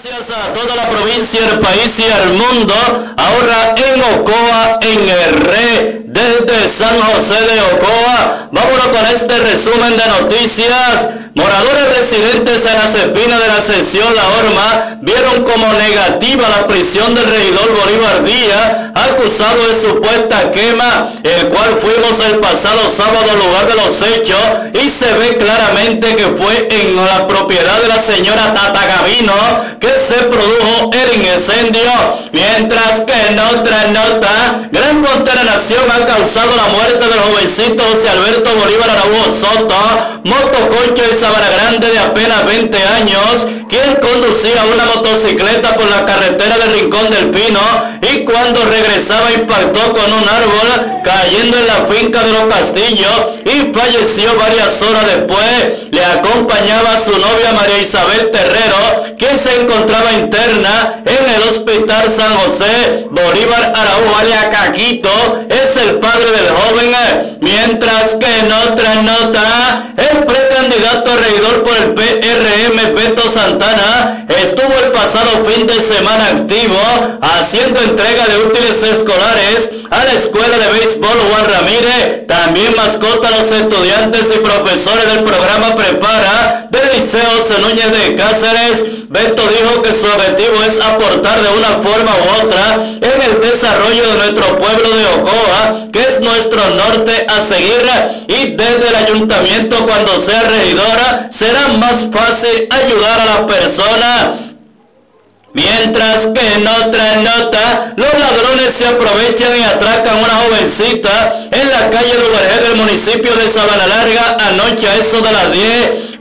Gracias a toda la provincia, el país y al mundo. Ahora en Ocoa, en el RE, desde San José de Ocoa. Vámonos con este resumen de noticias. Moradores residentes en las espinas de la Ascensión La Horma vieron como negativa la prisión del regidor Bolívar Díaz, acusado de supuesta quema, el cual fuimos el pasado sábado al lugar de los hechos y se ve claramente que fue en la propiedad de la señora Tata Gavino que se produjo el incendio. Mientras que en otra nota, gran consternación ha causado la muerte del jovencito José Alberto Bolívar Araújo Soto, motoconcho y Sabana Grande de apenas 20 años, quien conducía una motocicleta por la carretera del Rincón del Pino y cuando regresaba impactó con un árbol cayendo en la finca de los Castillos y falleció varias horas después. Le acompañaba su novia María Isabel Terrero, quien se encontraba interna en el Hospital San José. Bolívar Araújo alias Caquito es el padre del joven. Mientras que en otra nota, el precandidato a regidor por el PRM Beto Santana estuvo el pasado fin de semana activo haciendo entrega de útiles escolares a la escuela de béisbol Juan Ramírez, también mascota a los estudiantes y profesores del programa Prepara del Liceo José Núñez de Cáceres. Beto dijo que su objetivo es aportar de una forma u otra en el desarrollo de nuestro pueblo de Ocoa, que es nuestro norte a seguir, y desde el ayuntamiento cuando sea regidora será más fácil ayudar a la persona. Mientras que en otra nota, los ladrones se aprovechan y atracan a una jovencita en la calle Lubergé del municipio de Sabana Larga anoche a eso de las 10.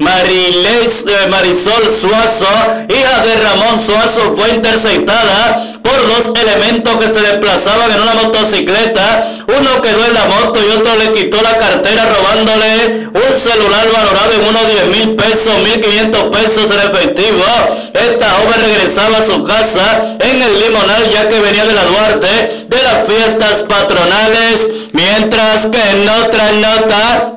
Marisol Suazo, hija de Ramón Suazo, fue interceptada por dos elementos que se desplazaban en una motocicleta. Uno quedó en la moto y otro le quitó la cartera robándole un celular valorado en unos 10,000 pesos, 1,500 pesos en efectivo. Esta joven regresaba a su casa en el Limonal ya que venía de la Duarte de las fiestas patronales. Mientras que en otra nota,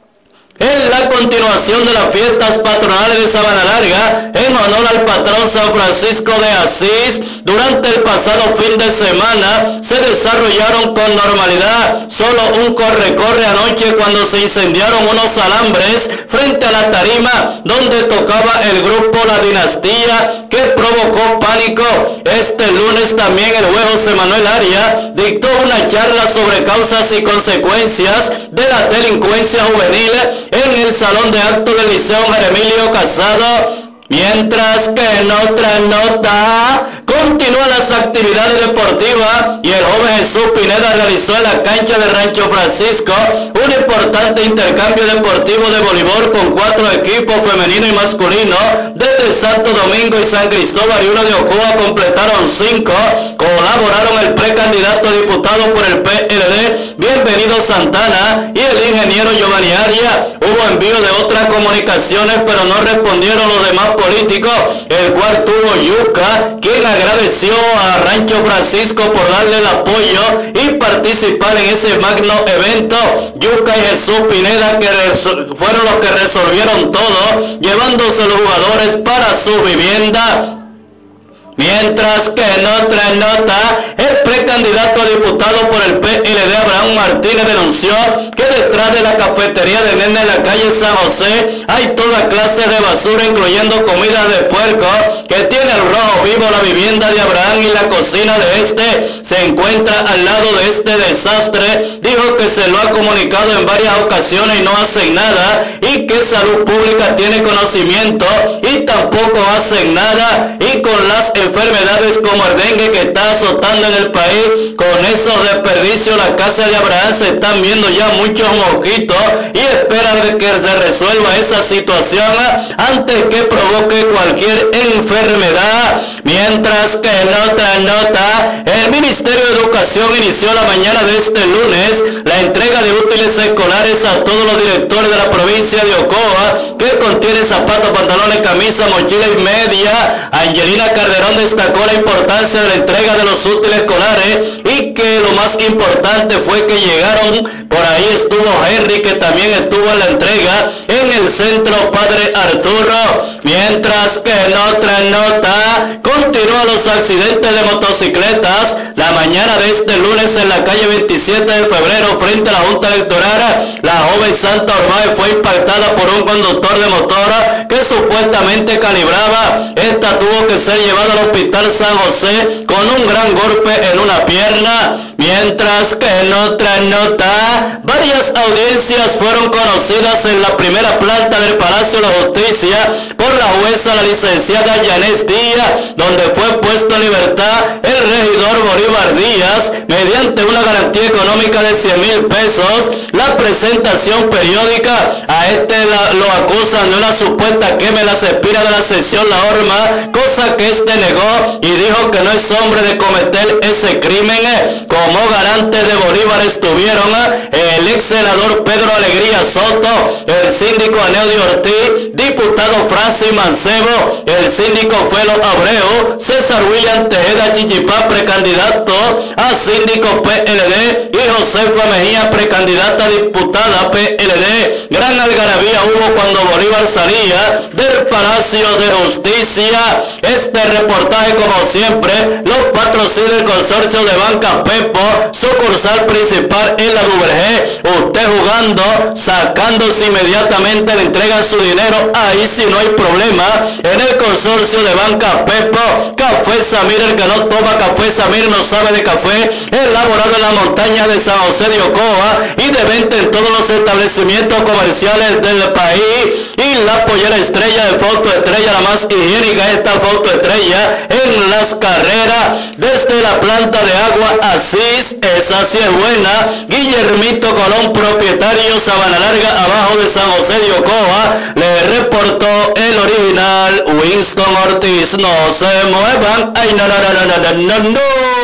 en la continuación de las fiestas patronales de Sabana Larga, en honor al patrón San Francisco de Asís, durante el pasado fin de semana se desarrollaron con normalidad. Solo un corre-corre anoche cuando se incendiaron unos alambres frente a la tarima donde tocaba el grupo La Dinastía, que provocó pánico. Este lunes también el juez José Manuel Arias dictó una charla sobre causas y consecuencias de la delincuencia juvenil en el salón de actos del Liceo Jeremilio Casado. Mientras que en otra nota, continúan las actividades deportivas y el joven Jesús Pineda realizó en la cancha de Rancho Francisco un importante intercambio deportivo de voleibol con 4 equipos femenino y masculino desde Santo Domingo y San Cristóbal y uno de Ocoa completaron 5. Colaboraron el precandidato a diputado por el PLD Bienvenido Santana y el ingeniero Giovanni Arias. Hubo envío de otras comunicaciones pero no respondieron los demás político, el cual tuvo Yuca, quien agradeció a Rancho Francisco por darle el apoyo y participar en ese magno evento. Yuca y Jesús Pineda que fueron los que resolvieron todo, llevándose los jugadores para su vivienda. Mientras que en otra nota, el precandidato a diputado por el PLD Abraham Martínez denunció que detrás de la cafetería de Nene en la calle San José hay toda clase de basura, incluyendo comida de puerco, que tiene el rojo vivo. La vivienda de Abraham y la cocina de este se encuentra al lado de este desastre. Dijo que se lo ha comunicado en varias ocasiones y no hacen nada, y que Salud Pública tiene conocimiento y tampoco hacen nada, y con las enfermedades como el dengue que está azotando en el país, con esos desperdicios, la casa de Abraham se están viendo ya muchos mosquitos y esperan de que se resuelva esa situación antes que provoque cualquier enfermedad. Mientras que en otra nota, el Ministerio de Educación inició la mañana de este lunes la entrega de útiles escolares a todos los directores de la provincia de Ocoa, que contiene zapatos, pantalones, camisa, mochila y media. Angelina Calderón destacó la importancia de la entrega de los útiles escolares y que lo más importante fue que llegaron. Por ahí estuvo Henry, que también estuvo en la entrega en el centro Padre Arturo. Mientras que en otra nota, Carolina, continúan los accidentes de motocicletas. La mañana de este lunes en la calle 27 de febrero frente a la Junta Electoral, la joven Santa Ormay fue impactada por un conductor de motor que supuestamente calibraba. Esta tuvo que ser llevada al hospital San José con un gran golpe en una pierna. Mientras que en otra nota, varias audiencias fueron conocidas en la primera planta del Palacio de Justicia por la jueza, la licenciada Yanés Díaz, donde fue puesto en libertad el regidor Bolívar Díaz mediante una garantía económica de 100,000 pesos. La presentación periódica a lo acusan de una supuesta quema en las espiras de la sección La Horma, cosa que este negó y dijo que no es hombre de cometer ese crimen. Como garantes de Bolívar estuvieron el ex senador Pedro Alegría Soto, el síndico Aneudio Ortiz, diputado Francis Mancebo, el síndico Felo Abreu, César William Tejeda Chichipá, precandidato a síndico PLD, y Josefa Mejía, precandidata a diputada PLD. Gran algarabía hubo cuando Bolívar salía del Palacio de Justicia. Este reportaje, como siempre, lo patrocina el consorcio de Banca Pepo, sucursal principal en la Duvergé. Usted jugando, sacándose inmediatamente, le entregan su dinero ahí si no hay problema. En el consorcio de Banca Pepo, Café Samir, el que no toma Café Samir no sabe de café, elaborado en la montaña de San José de Ocoa y de venta en todos los establecimientos comerciales del país. Y la pollera Estrella de Foto Estrella, la más higiénica, esta Foto Estrella en Las Carreras, desde la planta de agua Asís, esa sí es buena. Guillermito Colón, propietario, Sabana Larga, abajo de San José de Ocoa, le reportó el original Winston Ortiz. No se muevan, ay, no.